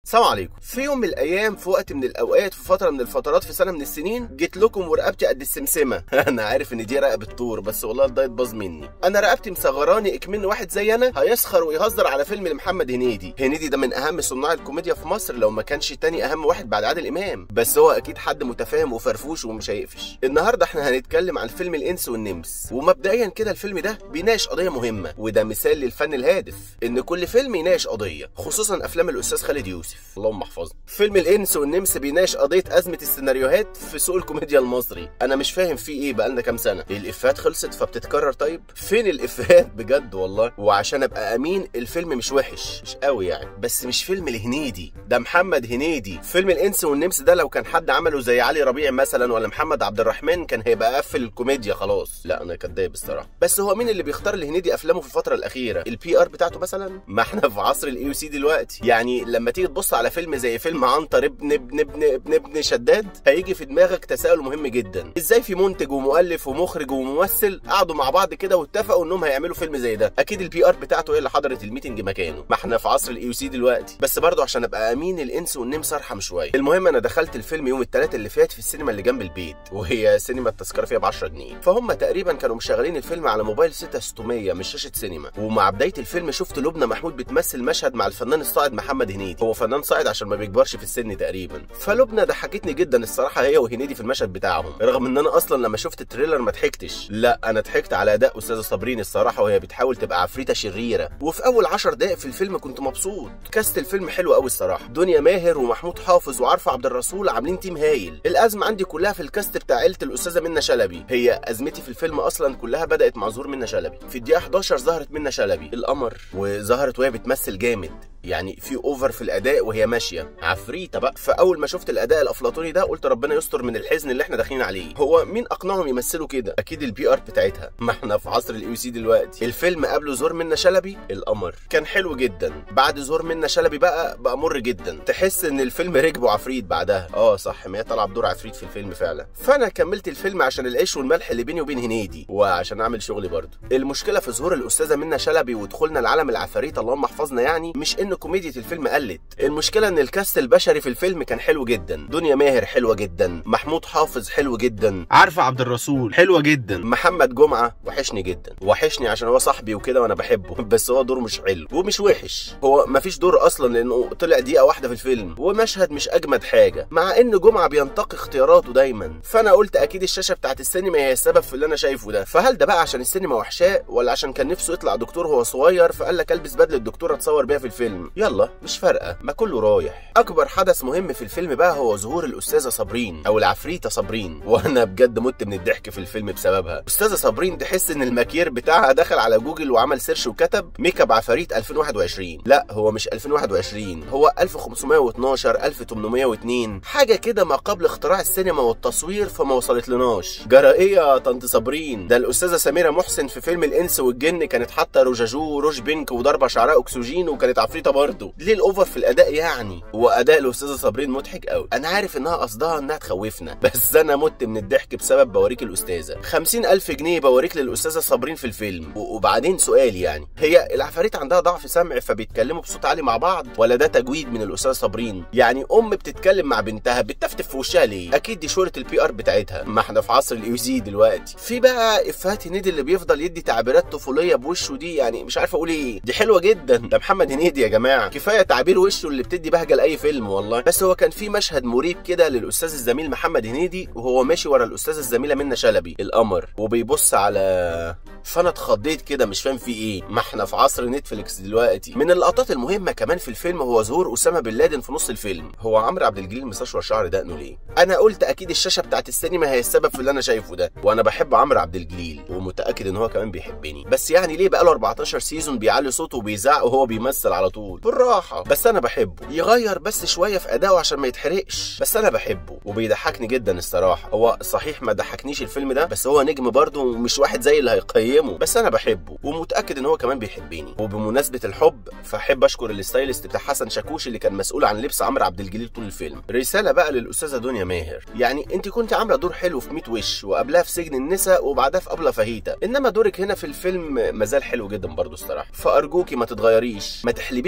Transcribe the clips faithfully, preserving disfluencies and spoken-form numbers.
السلام عليكم. في يوم من الايام، في وقت من الاوقات، في فتره من الفترات، في سنه من السنين، جيت لكم ورقبتي قد السمسمه. انا عارف ان دي رقبه طور، بس والله الدايت باظ مني. انا رقبتي مصغراني اكمن واحد زي انا هيسخر ويهزر على فيلم لمحمد هنيدي. هنيدي ده من اهم صناع الكوميديا في مصر، لو ما كانش تاني اهم واحد بعد عادل امام، بس هو اكيد حد متفاهم وفرفوش ومش هيقفش. النهارده احنا هنتكلم عن فيلم الانس والنمس، ومبدئيا كده الفيلم ده بيناقش قضيه مهمه، وده مثال للفن الهادف، ان كل فيلم يناقش قضيه، خصوصا افلام الاستاذ خالد يوسف اللهم احفظه. فيلم الانس والنمس بيناقش قضيه ازمه السيناريوهات في سوق الكوميديا المصري. انا مش فاهم فيه ايه بقالنا كام سنه. الافيهات خلصت فبتتكرر؟ طيب فين الافيهات بجد والله؟ وعشان ابقى امين، الفيلم مش وحش، مش قوي يعني، بس مش فيلم لهنيدي، ده محمد هنيدي. فيلم الانس والنمس ده لو كان حد عمله زي علي ربيع مثلا ولا محمد عبد الرحمن كان هيبقى قفل الكوميديا خلاص. لا انا كداب الصراحه. بس هو مين اللي بيختار لهنيدي افلامه في الفتره الاخيره؟ البي ار بتاعته مثلا؟ ما احنا في عصر الاي يو سي دلوقتي. يعني لما تيجي تبص على فيلم زي فيلم عنتر ابن ابن ابن ابن ابن شداد، هيجي في دماغك تساؤل مهم جدا: ازاي في منتج ومؤلف ومخرج وممثل قعدوا مع بعض كده واتفقوا انهم هيعملوا فيلم زي ده؟ اكيد البي ار بتاعته هي اللي حضرت الميتنج مكانه. ما احنا في عصر الاي يو سي دلوقتي. بس برضه عشان ابقى امين، الانس والنمس ارحم شويه. المهم انا دخلت الفيلم يوم الثلاث اللي فات في السينما اللي جنب البيت، وهي سينما التذكره فيها ب عشرة جنيه، فهم تقريبا كانوا مشغلين الفيلم على موبايل ستة ستمية مش شاشه سينما. ومع بدايه الفيلم شفت لبنى محمود بتمثل مشهد مع الفنان الصاعد محمد هنيدي. هو فنان صاعد عشان ما بيكبرش في السن تقريبا. فلبنى ضحكتني جدا الصراحه، هي وهنيدي في المشهد بتاعهم، رغم ان انا اصلا لما شفت التريلر ما ضحكتش. لا انا ضحكت على اداء استاذه صابرين الصراحه، وهي بتحاول تبقى عفريته شريره. وفي اول عشر دقائق في الفيلم كنت مبسوط. كاست الفيلم حلو قوي الصراحه، دنيا ماهر ومحمود حافظ وعارفه عبد الرسول عاملين تيم هايل. الازمه عندي كلها في الكاست بتاع عيله الاستاذه منى شلبي. هي ازمتي في الفيلم اصلا كلها بدات مع ظهور منى شلبي. في الدقيقه حداشر ظهرت منى شلبي القمر، وظهرت وهي بتمثل جامد، يعني في اوفر في الاداء وهي ماشيه عفريته بقى. فاول ما شفت الاداء الافلاطوني ده قلت ربنا يستر من الحزن اللي احنا داخلين عليه. هو مين اقنعهم يمثلوا كده؟ اكيد البي ار بتاعتها. ما احنا في عصر الاي سي دلوقتي. الفيلم قبل ظهور منى شلبي القمر كان حلو جدا، بعد ظهور منى شلبي بقى بقى مر جدا. تحس ان الفيلم ركبه عفريت بعدها. اه صح، ما هي طالعه بدور عفريت في الفيلم فعلا. فانا كملت الفيلم عشان العيش والملح اللي بيني وبين هنيدي، وعشان اعمل شغلي برضه. المشكله في ظهور الاستاذه منى شلبي ودخولنا العالم العفاريت اللهم احفظنا، يعني مش ان كوميديا الفيلم قلت. المشكله ان الكاست البشري في الفيلم كان حلو جدا. دنيا ماهر حلوه جدا، محمود حافظ حلو جدا، عارفه عبد الرسول حلوه جدا، محمد جمعه وحشني جدا. وحشني عشان هو صاحبي وكده وانا بحبه، بس هو دور مش حلو ومش وحش، هو مفيش دور اصلا لانه طلع دقيقه واحده في الفيلم، ومشهد مش اجمد حاجه، مع ان جمعه بينتقي اختياراته دايما. فانا قلت اكيد الشاشه بتاعت السينما هي السبب في اللي انا شايفه ده. فهل ده بقى عشان السينما وحشاه، ولا عشان كان نفسه يطلع دكتور وهو صغير فقال لك البس بدله الدكتور اتصور بيها في الفيلم؟ يلا مش فارقه، ما كله رايح. اكبر حدث مهم في الفيلم بقى هو ظهور الاستاذه صابرين او العفريته صابرين، وانا بجد مت من الضحك في الفيلم بسببها. استاذه صابرين تحس ان الماكير بتاعها دخل على جوجل وعمل سيرش وكتب ميك اب عفاريت ألفين وواحد وعشرين. لا هو مش ألفين وواحد وعشرين، هو ألف وخمسمية واتناشر ألف وتمنمية واتنين حاجه كده، ما قبل اختراع السينما والتصوير، فما وصلت لناش. جرائيه يا طنط صابرين. ده الاستاذه سميره محسن في فيلم الانس والجن كانت حاطه روجاجو وروج بينك وضربه شعراء اكسجين، وكانت عفريته برضه. ليه الاوفر في الاداء يعني؟ واداء الاستاذه صابرين مضحك قوي. انا عارف انها قصدها انها تخوفنا، بس انا مت من الضحك بسبب بوريك الاستاذه. خمسين ألف جنيه بوريك للاستاذه صابرين في الفيلم. وبعدين سؤال، يعني هي العفاريت عندها ضعف سمع فبيتكلموا بصوت عالي مع بعض، ولا ده تجويد من الاستاذه صابرين؟ يعني ام بتتكلم مع بنتها بتفتف في وشها ليه؟ اكيد دي شهره البي ار بتاعتها. ما احنا في عصر الاي سي دلوقتي. في بقى افيهات هنيدي اللي بيفضل يدي تعبيرات طفوليه بوشه دي، يعني مش عارف اقول ايه، دي حلوه جدا. ده محمد هنيدي يا جماعه، كفايه تعبير وشه اللي بتدي بهجه لاي فيلم والله. بس هو كان في مشهد مريب كده للاستاذ الزميل محمد هنيدي وهو ماشي ورا الاستاذه الزميله منى شلبي القمر وبيبص على، فانا اتخضيت كده مش فاهم في ايه. ما احنا في عصر نتفليكس دلوقتي. من اللقطات المهمه كمان في الفيلم هو ظهور اسامه بن لادن في نص الفيلم. هو عمرو عبد الجليل مسشور شعر دقنه ليه؟ انا قلت اكيد الشاشه بتاعت السينما هي السبب في اللي انا شايفه ده، وانا بحب عمرو عبد الجليل ومتاكد ان هو كمان بيحبني، بس يعني ليه بقى له أربعتاشر سيزون بيعلي صوته وبيزعق وهو بيمثل على طول؟ بالراحه. بس انا بحبه، يغير بس شويه في ادائه عشان ما يتحرقش، بس انا بحبه وبيضحكني جدا الصراحه. هو صحيح ما ضحكنيش الفيلم ده، بس هو نجم برضه ومش واحد زي اللي هيقيمه، بس انا بحبه ومتاكد ان هو كمان بيحبني. وبمناسبه الحب فاحب اشكر الستايلست بتاع حسن شاكوش اللي كان مسؤول عن لبس عمرو عبد الجليل طول الفيلم. رساله بقى للاستاذه دنيا ماهر، يعني انت كنت عامله دور حلو في ميت وش، وقبلها في سجن النساء، وبعدها في ابله فاهيتا، انما دورك هنا في الفيلم مازال حلو جدا برضه الصراحه. فارجوكي ما تتغيريش، ما تحلبيش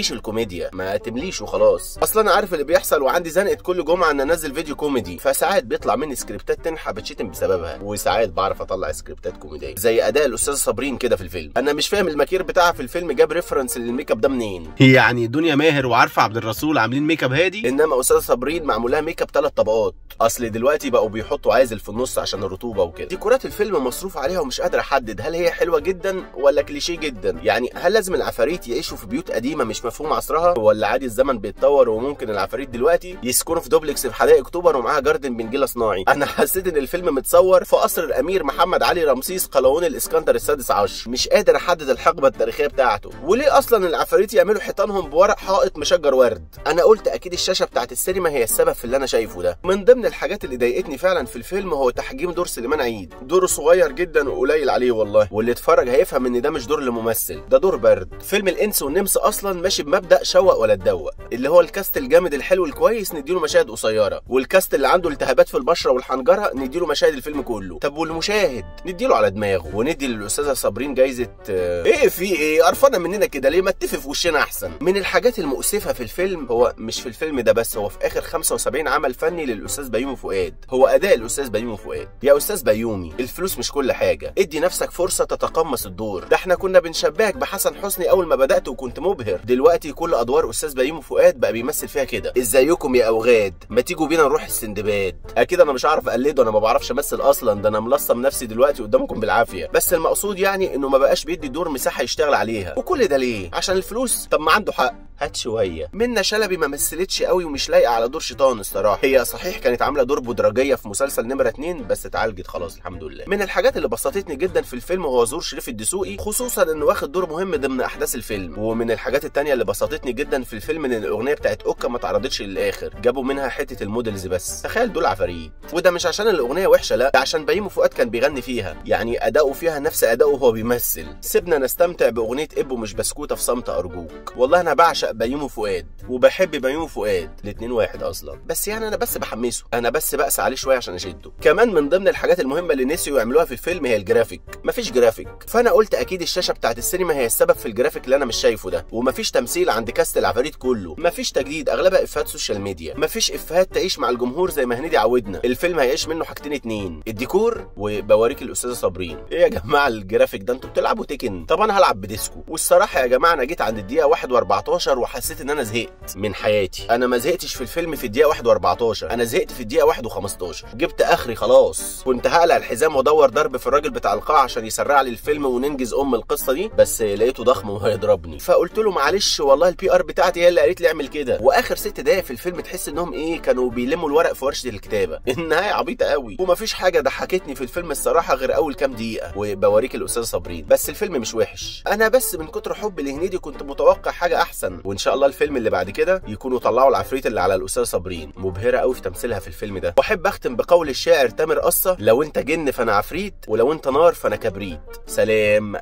تمليش الكوميديا، ما تمليش وخلاص. اصلا انا عارف اللي بيحصل وعندي زنقه كل جمعه ان انزل فيديو كوميدي، فساعات بيطلع مني سكريبتات تنحى بتشتم بسببها، وساعات بعرف اطلع سكريبتات كوميديه زي اداء الاستاذه صابرين كده في الفيلم. انا مش فاهم المكير بتاعها في الفيلم جاب ريفرنس للميك اب ده منين؟ يعني دنيا ماهر وعارفه عبد الرسول عاملين ميك اب هادي، انما استاذه صابرين معمول لها ميك اب ثلاث طبقات. اصل دلوقتي بقوا بيحطوا عازل في النص عشان الرطوبه وكده. ديكورات الفيلم مصروف عليها ومش قادر احدد هل هي حلوه جدا ولا كليشيه جدا. يعني هل لازم العفاريت يعيشوا في بيوت قديمه مش مفهوم عصرها، ولا عادي الزمن بيتطور وممكن العفاريت دلوقتي يسكنوا في دوبلكس في حدائق اكتوبر ومعاها جاردن بنجيله صناعي؟ انا حسيت ان الفيلم متصور في قصر الامير محمد علي رمسيس قلاوون الاسكندر السادس عشر. مش قادر احدد الحقبه التاريخيه بتاعته. وليه اصلا العفاريت يعملوا حيطانهم بورق حائط مشجر ورد؟ انا قلت اكيد الشاشه بتاعت السينما هي السبب في اللي انا شايفه ده. من ضمن الحاجات اللي ضايقتني فعلا في الفيلم هو تحجيم دور سليمان عيد. دوره صغير جدا وقليل عليه والله، واللي اتفرج هيفهم ان ده مش دور لممثل، ده دور برد. فيلم الانس والنمس اصلا ماشي بمبدا شوق ولا تدوق، اللي هو الكاست الجامد الحلو الكويس نديله مشاهد قصيره، والكاست اللي عنده التهابات في البشره والحنجره نديله مشاهد الفيلم كله. طب والمشاهد نديله على دماغه، وندي للاستاذه صابرين جايزه ايه في ايه قرفانه مننا كده ليه؟ ما تتفق في وشنا احسن. من الحاجات المؤسفه في الفيلم، هو مش في الفيلم ده بس، هو في اخر خمسة وسبعين عمل فني للاستاذ بيومي فؤاد، هو اداء الاستاذ بيومي فؤاد. يا استاذ بيومي الفلوس مش كل حاجه، ادي نفسك فرصه تتقمص الدور. ده احنا كنا بنشبهك بحسن حسني اول ما بدات وكنت مبهر، دلوقتي كل ادوار استاذ بيومي فؤاد بقى بيمثل فيها كده. ازيكم يا اوغاد، ما تيجوا بينا نروح السندباد. اكيد انا مش هعرف اقلده، انا ما بعرفش امثل اصلا، ده انا ملصم نفسي دلوقتي قدامكم بالعافيه. بس المقصود يعني انه ما بقاش بيدي الدور مساحه يشتغل عليها، وكل ده ليه؟ عشان الفلوس؟ طب ما عنده حق، هات شويه. منى شلبي ما مثلتش قوي ومش لايقه على دور شيطان الصراحه. هي صحيح كانت عامله دور بودرجيه في مسلسل نمره اتنين بس اتعالجت خلاص الحمد لله. من الحاجات اللي بسطتني جدا في الفيلم هو ظهور شريف الدسوقي، خصوصا انه واخد دور مهم ضمن احداث الفيلم. ومن الحاجات التانيه اللي بسطتني جدا في الفيلم ان الاغنيه بتاعت اوكا ما اتعرضتش للاخر، جابوا منها حته المودلز بس. تخيل دول عفاريت، وده مش عشان الاغنيه وحشه، لا، ده عشان بيومي فؤاد كان بيغني فيها، يعني اداؤه فيها نفس اداؤه وهو بيمثل. سيبنا نستمتع باغنيه ابو مش بسكوته في صمت ارجوك. والله انا بعشق بيومي فؤاد وبحب بيومي فؤاد، الاتنين واحد اصلا، بس يعني انا بس بحمسه، انا بس بقسى عليه شويه عشان اشده. كمان من ضمن الحاجات المهمه اللي نسيوا يعملوها في الفيلم هي الجرافيك. مفيش جرافيك، فانا قلت اكيد الشاشه بتاعت السينما هي السبب في الجرافيك اللي انا مش شايفه ده. ومفيش تمثيل عند كاست العفاريت كله، مفيش تجديد، اغلبها افيهات سوشيال ميديا، مفيش افيهات تعيش مع الجمهور زي ما هنيدي عودنا. الفيلم هيعيش منه حاجتين اتنين، الديكور وبواريك الاستاذه صابرين. ايه يا جماعه الجرافيك ده؟ انتوا بتلعبوا تيكن؟ طب انا هلعب بديسكو. والصراحه يا جماعه انا جيت عند الدقيقه واحد واربعتاشر وحسيت ان انا زهقت من حياتي. انا ما زهقتش في الفيلم في الدقيقه واحد واربعتاشر، انا زهقت في الدقيقه واحد وخمستاشر، جبت اخري خلاص. كنت هقلع الحزام وادور ضرب في الراجل بتاع القاعه عشان يسرع لي الفيلم وننجز ام القصه دي، بس لقيته ضخم وهيضربني، فقلت له معلش والله البي ار بتاعتي هي اللي قالت لي اعمل كده. واخر ست دقايق في الفيلم تحس انهم ايه، كانوا بيلموا الورق في ورشه الكتابه. النهايه عبيطه قوي، ومفيش حاجه ضحكتني في الفيلم الصراحه غير اول كام دقيقه وبواريك الاستاذه صابرين. بس الفيلم مش وحش، انا بس من كتر حب لهنيدي كنت متوقع حاجه احسن. وان شاء الله الفيلم اللي بعد كده يكونوا طلعوا العفريت اللي على الاستاذه صابرين، مبهره قوي في تمثيلها في الفيلم ده. واحب اختم بقول الشاعر تامر قصه: لو انت جن فانا عفريت، ولو انت نار فانا كبريت. سلام.